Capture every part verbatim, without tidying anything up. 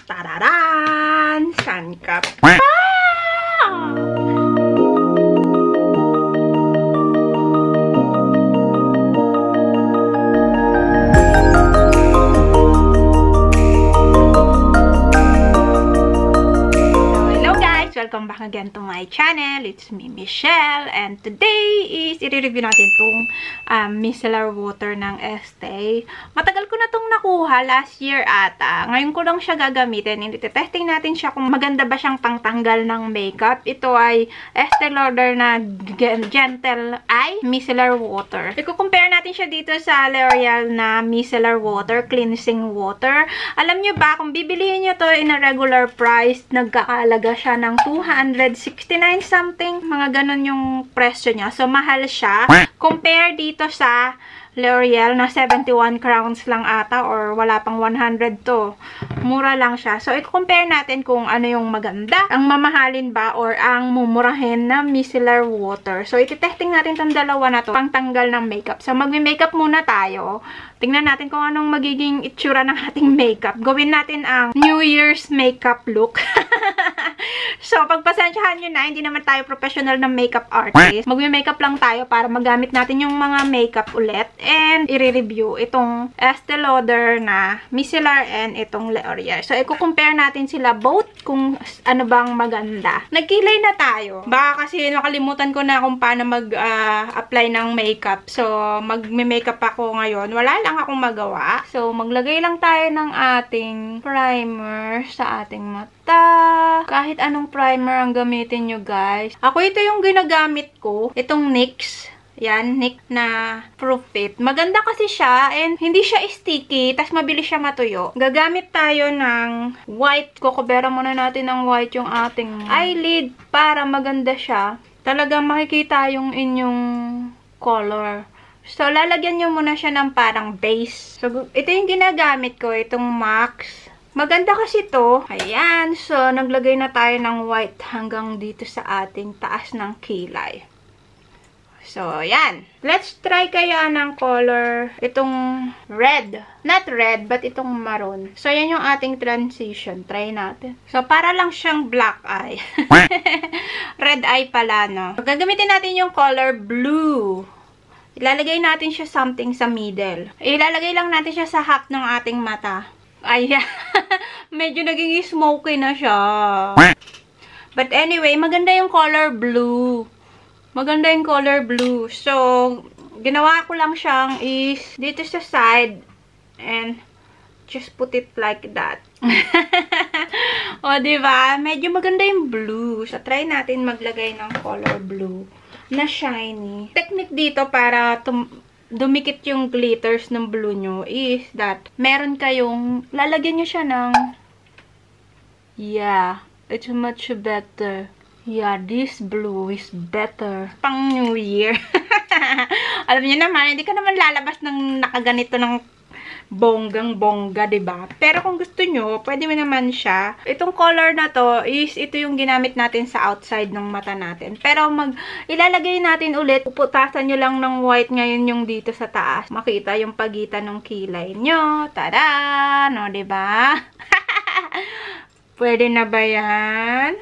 Tararan! San ka pa? Welcome back again to my channel. It's me, Michelle. And today is i-review natin itong um, micellar water ng Estee. Matagal ko na itong nakuha last year ata. Ngayon ko lang siya gagamitin. Iti-testing natin siya kung maganda ba siyang pangtanggal ng makeup. Ito ay Estee Lauder na Gentle Eye Micellar Water. I-compare natin siya dito sa L'Oreal na Micellar Water, Cleansing Water. Alam nyo ba, kung bibilihin nyo to in a regular price, nagkakalaga siya ng two hundred sixty-nine something. Mga ganun yung presyo niya. So, mahal siya. Compare dito sa L'Oreal na seventy-one crowns lang ata or wala pang one hundred to. Mura lang siya. So, i-compare natin kung ano yung maganda. Ang mamahalin ba or ang mumurahin na micellar water. So, iti-testing natin itong dalawa na to pang tanggal ng makeup. So, magme-makeup muna tayo. Tingnan natin kung anong magiging itsura ng ating makeup. Gawin natin ang New Year's makeup look. So, pagpasensyahan nyo na, hindi naman tayo professional na makeup artist. Magme-makeup lang tayo para magamit natin yung mga makeup ulit. And, i-review itong Estee Lauder na micellar and itong L'Oreal. So, i-compare natin sila both kung ano bang maganda. Nagkilay na tayo. Baka kasi nakalimutan ko na kung paano mag-apply uh, ng makeup. So, mag-makeup ako ngayon. Wala lang akong magawa. So, maglagay lang tayo ng ating primer sa ating mata. Kahit anong primer ang gamitin nyo, guys. Ako, ito yung ginagamit ko. Itong N Y X. Yan, N Y X na Proof It. Maganda kasi siya and hindi siya sticky, tas mabilis siya matuyo. Gagamit tayo ng white. Kukubera muna natin ng white yung ating eyelid para maganda siya. Talagang makikita yung inyong color. So, lalagyan nyo muna siya ng parang base. So, ito yung ginagamit ko, itong MAC. Maganda kasi to. Ayan. So, naglagay na tayo ng white hanggang dito sa ating taas ng kilay. So, ayan. Let's try kaya ng color, itong red. Not red, but itong maroon. So, yan yung ating transition. Try natin. So, para lang siyang black eye. Red eye pala, no? Gagamitin natin yung color blue. Ilalagay natin siya something sa middle. Ilalagay lang natin siya sa half ng ating mata. Ayan. Medyo naging smoky na siya. But anyway, maganda yung color blue. Maganda yung color blue. So, ginawa ko lang siyang is dito sa side and just put it like that. O, diba? Medyo maganda yung blue. So, try natin maglagay ng color blue na shiny. Technique dito para dumikit yung glitters ng blue nyo is that meron kayong, lalagyan nyo siya ng, yeah, it's much better. Yeah, this blue is better. Pang New Year. Alam niyo naman, hindi ka naman lalabas ng nakaganito ng bonggang-bongga, diba? Pero kung gusto nyo, pwede mo naman siya. Itong color na to is, ito yung ginamit natin sa outside ng mata natin. Pero mag, ilalagay natin ulit, puputasan nyo lang ng white ngayon yung dito sa taas. Makita yung pagitan ng kilay nyo. Tada! No, diba? Pwede na ba yan?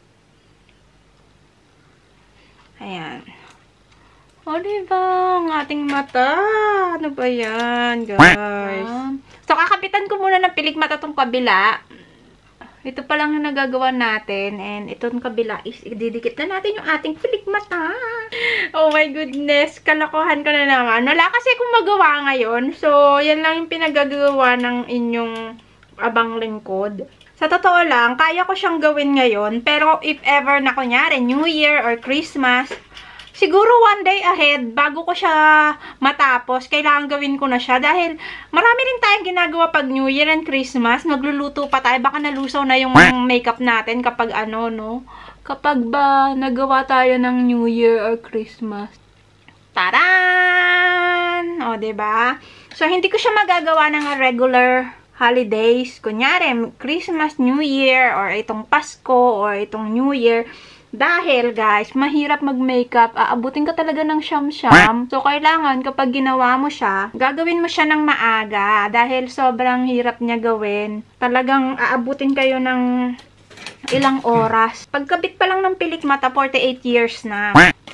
Ayan. O, diba? Ang ating mata. Ano ba yan, guys? So, kakapitan ko muna ng pilik mata tong kabila. Ito pa lang yung nagagawa natin. And itong kabila is, ididikit na natin yung ating pilik mata. Oh my goodness. Kalokohan ko na naman. Wala kasi akong magawa ngayon. So, yan lang yung pinagagawa ng inyong abang lingkod. Sa totoo lang, kaya ko siyang gawin ngayon. Pero if ever na kunyari, New Year or Christmas, siguro one day ahead, bago ko siya matapos, kailangan gawin ko na siya. Dahil marami rin tayong ginagawa pag New Year and Christmas. Nagluluto pa tayo. Baka nalusaw na yung makeup natin kapag ano, no? Kapag ba nagawa tayo ng New Year or Christmas. Taran! O, diba? So, hindi ko siya magagawa ng regular holidays. Kunyari, Christmas, New Year, or itong Pasko, or itong New Year. Dahil, guys, mahirap mag-makeup. Aabutin ka talaga ng siyam-siyam. So, kailangan kapag ginawa mo siya, gagawin mo siya ng maaga. Dahil sobrang hirap niya gawin. Talagang aabutin kayo ng ilang oras. Pagkabit pa lang ng pilik mata, forty-eight years na.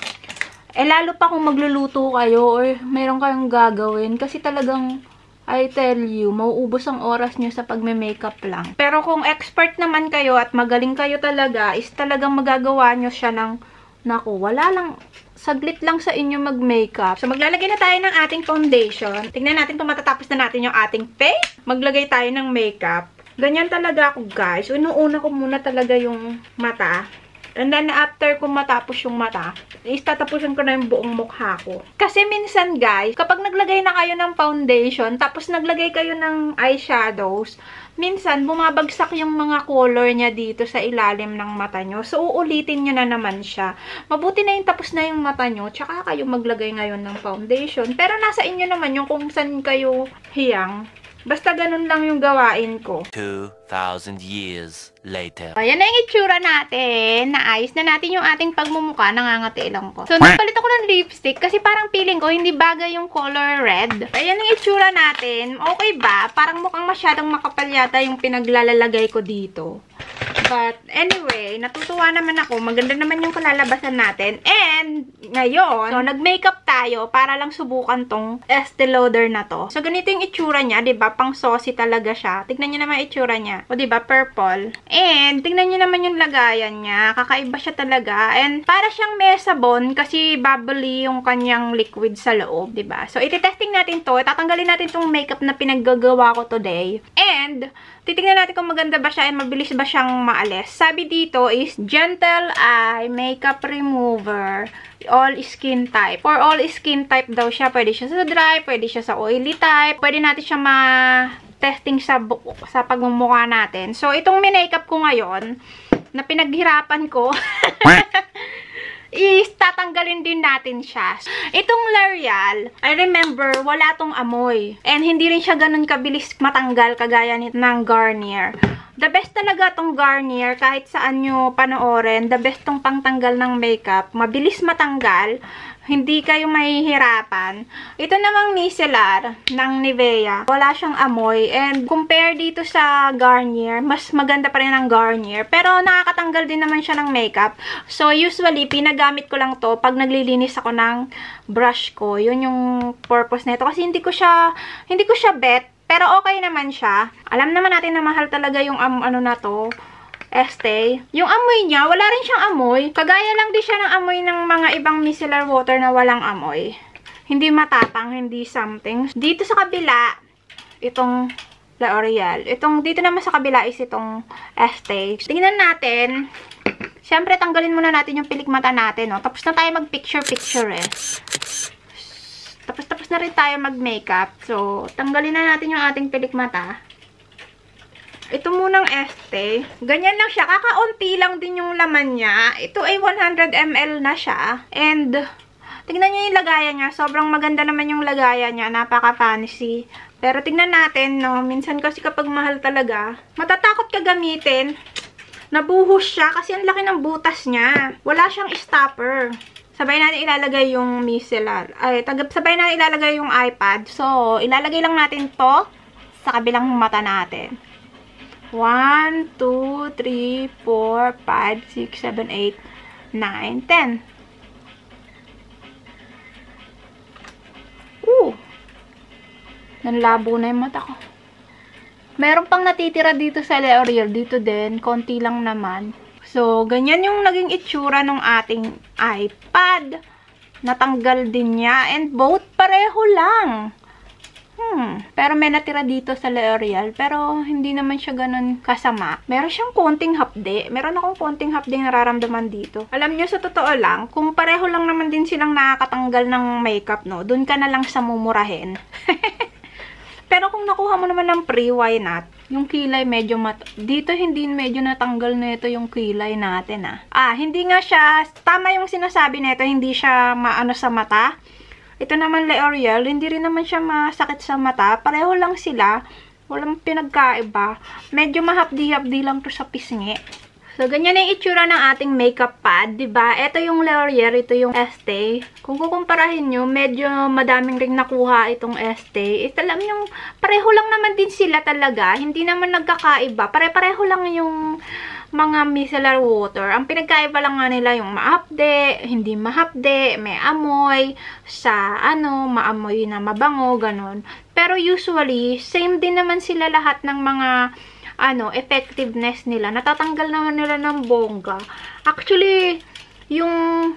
Eh, lalo pa kung magluluto kayo or meron kayong gagawin. Kasi talagang, I tell you, mauubos ang oras nyo sa pagme-makeup lang. Pero kung expert naman kayo at magaling kayo talaga, is talagang magagawa nyo siya ng, naku, wala lang, saglit lang sa inyo mag-makeup. So, maglalagay na tayo ng ating foundation. Tingnan natin kung matatapos na natin yung ating face. Maglagay tayo ng makeup. Ganyan talaga ako, guys. Inuuna ko muna talaga yung mata. And then, after kung matapos yung mata, is tatapusin ko na yung buong mukha ko. Kasi minsan, guys, kapag naglagay na kayo ng foundation, tapos naglagay kayo ng eyeshadows, minsan, bumabagsak yung mga color niya dito sa ilalim ng mata nyo. So, uulitin nyo na naman siya. Mabuti na yung tapos na yung mata nyo, tsaka kayo maglagay ngayon ng foundation. Pero nasa inyo naman yung kung saan kayo hiyang. Basta ganun lang yung gawain ko. two thousand years later. Ayan na yung itsura natin. Naayos na natin yung ating pagmumukha. Nangangati lang ko. So, nagpalit ako ng lipstick kasi parang feeling ko hindi bagay yung color red. Ayan ang itsura natin. Okay ba? Parang mukhang masyadong makapal yata yung pinaglalalagay ko dito. But, anyway, natutuwa naman ako. Maganda naman yung kalalabasan natin. And, ngayon, so, nag-makeup tayo para lang subukan tong Estee Lauder na to. So, ganito yung itsura niya, diba? Pang saucy talaga siya. Tignan niyo naman yung itsura niya. O, diba? Purple. And, tignan niyo naman yung lagayan niya. Kakaiba siya talaga. And, para siyang mesabon kasi bubbly yung kanyang liquid sa loob, diba? So, ititesting natin to. Tatanggalin natin tong makeup na pinaggagawa ko today. And, titignan natin kung maganda ba siya and mabilis ba siyang maalis. Sabi dito is Gentle Eye Makeup Remover. All skin type. For all skin type daw siya. Pwede siya sa dry, pwede siya sa oily type. Pwede natin siya ma-testing sa, sa pagmumukha natin. So, itong minakeup ko ngayon, na pinaghirapan ko, is tatanggalin din natin siya. Itong L'Oreal, I remember, wala tong amoy. And hindi rin siya ganun kabilis matanggal kagaya ng Garnier. The best talaga tong Garnier, kahit saan nyo panoorin, the best tong pangtanggal ng makeup. Mabilis matanggal. Hindi kayo mahihirapan. Ito namang micellar ng Nivea. Wala siyang amoy. And compare dito sa Garnier, mas maganda pa rin ang Garnier. Pero nakakatanggal din naman siya ng makeup. So, usually, pinagamit ko lang to pag naglilinis ako ng brush ko. Yun yung purpose nito. Kasi hindi ko siya, hindi ko siya bet. Pero okay naman siya. Alam naman natin na mahal talaga yung um, ano na to. Estee. Yung amoy niya, wala rin siyang amoy. Kagaya lang din siya ng amoy ng mga ibang micellar water na walang amoy. Hindi matapang, hindi something. Dito sa kabila, itong L'Oreal. Itong, dito naman sa kabila is itong Estee. Tingnan natin. Siyempre, tanggalin muna natin yung pilik mata natin. No? Tapos na tayo mag-picture-picture eh. Tapos-tapos na rin tayo mag-makeup. So, tanggalin na natin yung ating pilik mata. Ito munang Estee. Ganyan lang siya. Kakaunti lang din yung laman niya. Ito ay one hundred milliliters na siya. And, tignan nyo yung lagayan niya. Sobrang maganda naman yung lagayan niya. Napaka-fancy. Pero tignan natin, no. Minsan kasi kapag mahal talaga, matatakot ka gamitin. Nabuhos siya kasi ang laki ng butas niya. Wala siyang stopper. Sabay natin ilalagay yung micellar. Ay, tagap sabay natin ilalagay yung iPad. So, ilalagay lang natin to sa kabilang mata natin. one, two, three, four, five, six, seven, eight, nine, ten. Uh! Nanlabo na yung mata ko. Meron pang natitira dito sa L'Oreal. Dito din. Konti lang naman. So, ganyan yung naging itsura ng ating iPad. Natanggal din niya. And both pareho lang. Hmm. Pero may natira dito sa L'Oreal. Pero hindi naman siya ganun kasama. Meron siyang konting hapde. Meron akong konting hapde nararamdaman dito. Alam nyo, sa totoo lang, kung pareho lang naman din silang nakakatanggal ng makeup, no, dun ka na lang sa mumurahin. Pero kung nakuha mo naman ng pre, why not? Yung kilay medyo mat... Dito hindi medyo natanggal na ito yung kilay natin, ah. Ah, hindi nga siya... Tama yung sinasabi nito, hindi siya maano sa mata. Ito naman L'Oreal, hindi rin naman siya masakit sa mata. Pareho lang sila. Walang pinagkaiba. Medyo mahapdi-hapdi lang to sa pisngi. So, ganyan na yung itsura ng ating makeup pad, diba? Ito yung L'Oreal, ito yung Estee. Kung kukumparahin nyo, medyo madaming ring nakuha itong Estee. Ito alam yung, pareho lang naman din sila talaga. Hindi naman nagkakaiba. Pare-pareho lang yung mga micellar water. Ang pinagkaiba lang nga nila yung mahapde, hindi mahapde, may amoy, sa ano, maamoy na mabango, ganon. Pero usually, same din naman sila lahat ng mga ano, effectiveness nila. Natatanggal naman nila ng bongga. Actually, yung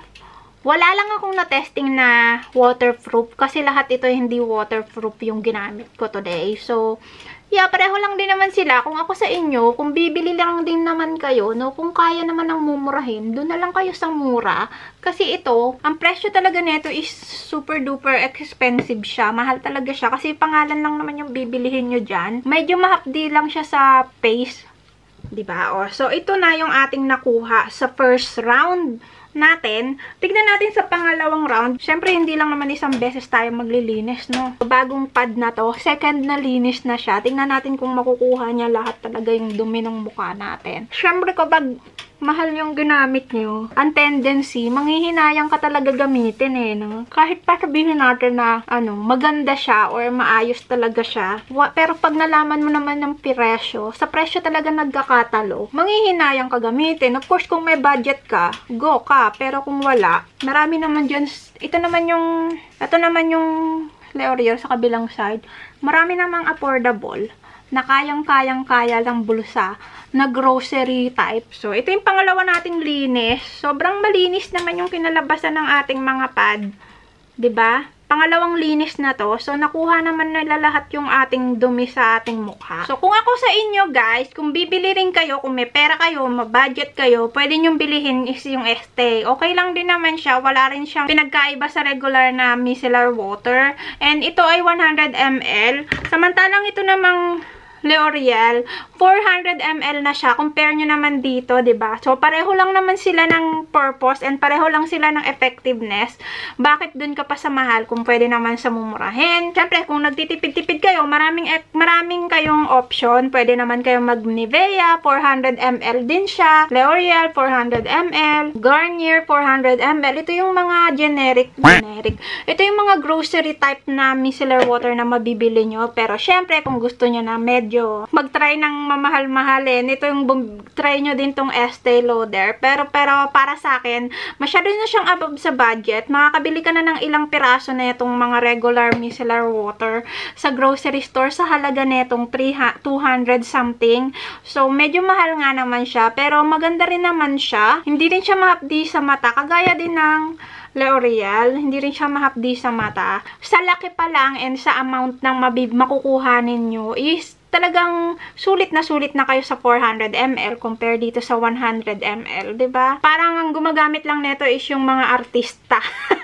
wala lang akong na-testing na waterproof kasi lahat ito hindi waterproof yung ginamit ko today. So, yeah, pareho lang din naman sila. Kung ako sa inyo, kung bibili lang din naman kayo, no, kung kaya naman ng mumurahin, doon na lang kayo sa mura. Kasi ito, ang presyo talaga nito is super duper expensive siya. Mahal talaga siya. Kasi pangalan lang naman yung bibilihin nyo dyan. Medyo mahapdi lang siya sa face. Diba? O, so, ito na yung ating nakuha sa first round natin. Tignan natin sa pangalawang round. Siyempre, hindi lang naman isang beses tayo maglilinis, no? Bagong pad na to. Second na linis na siya. Tignan natin kung makukuha niya lahat talaga yung dumi ng mukha natin. Siyempre, kapag mahal yung ginamit nyo, ang tendency, manghihinayang ka talaga gamitin eh, no? Kahit pa sabihin natin na, ano, maganda siya or maayos talaga siya. Pero pag nalaman mo naman ng presyo, sa presyo talaga nagkakatalo, manghihinayang ka gamitin. Of course, kung may budget ka, go ka. Pero kung wala, marami naman dyan, ito naman yung, ito naman yung L'Oreal sa kabilang side, marami namang affordable na kayang-kayang-kaya lang bulsa na grocery type. So, ito yung pangalawa nating linis. Sobrang malinis naman yung kinalabasan ng ating mga pad. 'Di ba? Pangalawang linis na to. So, nakuha naman nila lahat yung ating dumi sa ating mukha. So, kung ako sa inyo, guys, kung bibili rin kayo, kung may pera kayo, mabudget kayo, pwede nyong bilihin is yung Estee. Okay lang din naman siya. Wala rin siyang pinagkaiba sa regular na micellar water. And ito ay one hundred milliliters. Samantalang ito namang L'Oreal, four hundred milliliters na siya. Compare nyo naman dito, 'di ba? So, pareho lang naman sila ng purpose and pareho lang sila ng effectiveness. Bakit dun ka pa sa mahal kung pwede naman sa mumurahin? Siyempre, kung nagtitipid-tipid kayo, maraming maraming kayong option. Pwede naman kayong mag-Nivea, four hundred milliliters din siya. L'Oreal, four hundred milliliters. Garnier, four hundred milliliters. Ito yung mga generic, generic. Ito yung mga grocery type na micellar water na mabibili nyo. Pero, syempre, kung gusto nyo na med medyo mag-try ng mamahal-mahalin. Ito yung try nyo din tong Estee Lauder. Pero, pero para sa akin, masyado na siyang above sa budget. Makakabili ka na ng ilang piraso na itong mga regular micellar water sa grocery store sa halaga na itong two hundred something. So, medyo mahal nga naman siya. Pero, maganda rin naman siya. Hindi rin siya mahapdi sa mata. Kagaya din ng L'Oreal, hindi rin siya mahapdi sa mata. Sa laki pa lang and sa amount ng mabib makukuha ninyo is talagang sulit na sulit na kayo sa four hundred milliliters compare dito sa one hundred milliliters, 'di ba? Parang ang gumagamit lang nito is yung mga artista.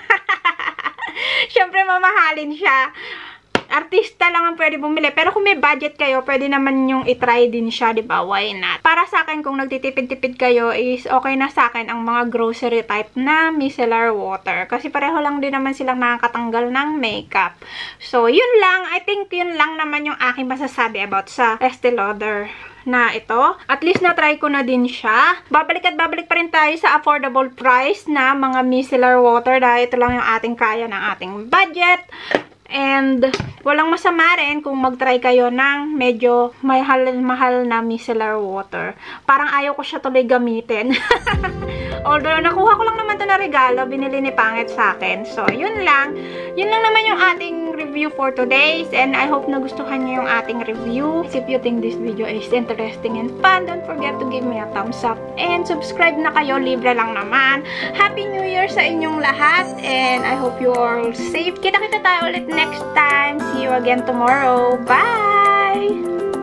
Syempre mamahalin siya. Artista lang ang pwede bumili. Pero kung may budget kayo, pwede naman yung itry din siya, di ba? Why not? Para sa akin, kung nagtitipid-tipid kayo, is okay na sa akin ang mga grocery type na micellar water. Kasi pareho lang din naman silang nakakatanggal ng makeup. So, yun lang. I think yun lang naman yung aking masasabi about sa Estee Lauder na ito. At least na-try ko na din siya. Babalik at babalik pa rin tayo sa affordable price na mga micellar water dahil ito lang yung ating kaya ng ating budget. And, walang masama rin kung mag-try kayo ng medyo mahal-mahal na micellar water. Parang ayaw ko siya tuloy gamitin. Although, nakuha ko lang naman ito na regalo. Binili ni Pangit sa akin. So, yun lang. Yun lang naman yung ating review for today. And I hope nagustuhan niyo yung ating review. If you think this video is interesting and fun, don't forget to give me a thumbs up. And subscribe na kayo. Libre lang naman. Happy New Year sa inyong lahat. And I hope you all safe. Kita-kita tayo ulit next time. See you again tomorrow. Bye!